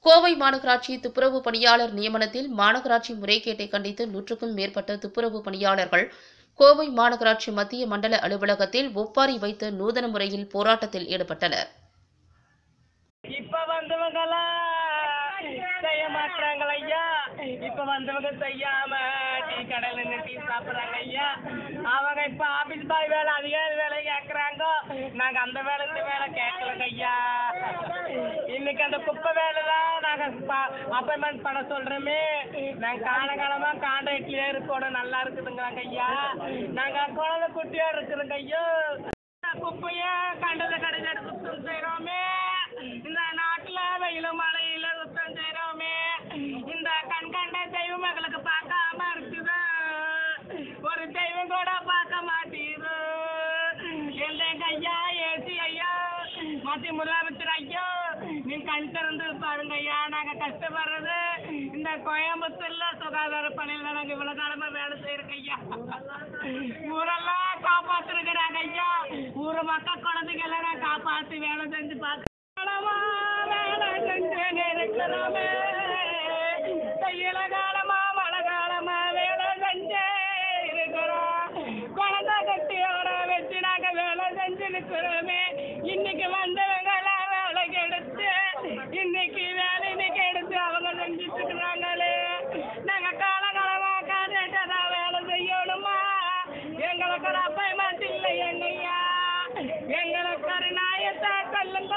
கோவை மாநகராட்சி துப்புரவு பணியாளர் நியமனத்தில் மாநகராட்சி முறைகேட்டை கண்டித்து 100க்கும் மேற்பட்ட துப்புரவு பணியாளர்கள் கோவை மாநகராட்சி மத்திய மண்டல அலுவலகத்தில் ஒப்பாரி வைத்து நூதன முறையில் போராட்டத்தில் ஈடுபட்டனர். செய்ய மாட்டாங்கள ஐயா. இப்ப வந்தவங்க செய்யாம டீ கடையில டீ சாப்பிடுறாங்க ஐயா. அவங்க இப்ப ஆபீஸ் பாய் வேலை அதிகாரி வேலை கேட்கறாங்க. நாங்க அந்த வேலை இந்த வேலை கேட்கலங்க ஐயா. இன்னைக்கு அந்த குப்பை வேலை தான் நாங்க அப்பாயின்மெண்ட் பண்ண சொல்றோமே. நாங்க காலகாலமா கான்ட்ராக்ட்லயே இருக்கணும், நல்லா இருக்குதுங்கிறாங்க ஐயா. நாங்க குழந்தை குட்டியா இருக்குதுங்க ஐயோ. குப்பைய கண்டத கடையில சுத்தம் செய்யறோமே. இந்த நாட்டுல வெயில மழையில சுத்தம் செய்யறோமே. இந்த கண்கண்ட தெய்வம் எங்களுக்கு பார்க்காம இருக்குது. ஒரு தெய்வம் கூட பார்க்க மாட்டேங்குது. எங்க ஐயா ஏசி ஐயா மத்திய முதலமைச்சர் ஐயா, நீங்க கண் திறந்து பாருங்க ஐயா. நாங்க கஷ்டப்படுறது இந்த கோயம்புத்தூர்ல சுகாதார பணியில நாங்க இவ்வளவு காலமா வேலை செய்யறோங்க ஐயா. ஊரெல்லாம் காப்பாத்துருக்கிறாங்க ஐயா. ஊரு மக்கள் குழந்தைங்க எல்லாம் காப்பாத்து வேலை செஞ்சு பார்க்க வேலை செஞ்சு இருக்கிறோமே. தையில காலமா மழை காலமா வேலை செஞ்சே இருக்கிறோம். குழந்தை கட்டியோட வச்சு நாங்க வேலை செஞ்சு இருக்கிறோமே. இன்னைக்கு வந்தவங்க எல்லாம் வேலைக்கு எடுத்து இன்னைக்கு வேலைக்கு எடுத்து அவங்க செஞ்சுட்டு இருக்கிறாங்களே. நாங்க காலகாலமா கான்ட்ராக்டா வேலை செய்யணுமா? எங்களுக்கு ஒரு அப்பாயின்மெண்ட் இல்லை எங்கய்யா. எங்களுக்கு ஒரு நியாயத்தை சொல்லுங்க.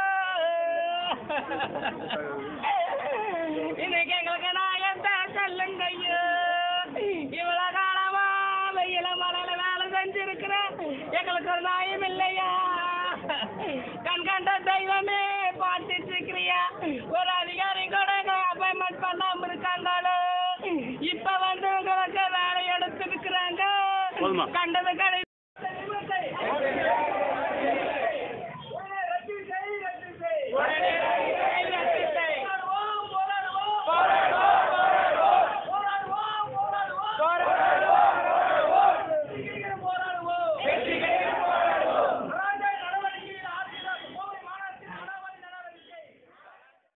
இன்னைக்கு எங்களுக்கு நியாயத்தை சொல்லுங்க ஐயோ. இவ்வளவு காலமா வெயில மழையில வேலை செஞ்சிருக்கிறேன். எங்களுக்கு ஒரு நியாயம் இல்லையா? கண்கண்ட தெய்வமே பார்த்துட்டு இருக்கிறியா? ஒரு அதிகாரி கூட அப்பாயின்மெண்ட் பண்ணாம இருக்காங்களோ. இப்ப வந்து உங்களுக்கு வேலை எடுத்துருக்குறாங்க. கண்டது கடை